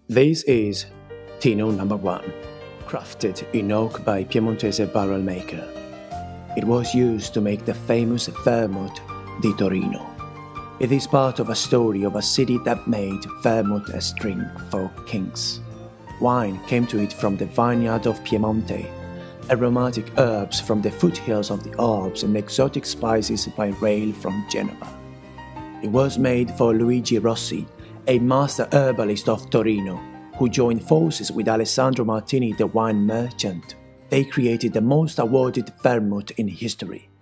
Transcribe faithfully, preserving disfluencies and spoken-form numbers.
This is Tino number one, crafted in oak by Piemontese barrel maker. It was used to make the famous Vermouth di Torino. It is part of a story of a city that made vermouth a drink for kings. Wine came to it from the vineyard of Piemonte, aromatic herbs from the foothills of the Alps, and exotic spices by rail from Genova. It was made for Luigi Rossi, a master herbalist of Torino, who joined forces with Alessandro Martini, the wine merchant. They created the most awarded vermouth in history.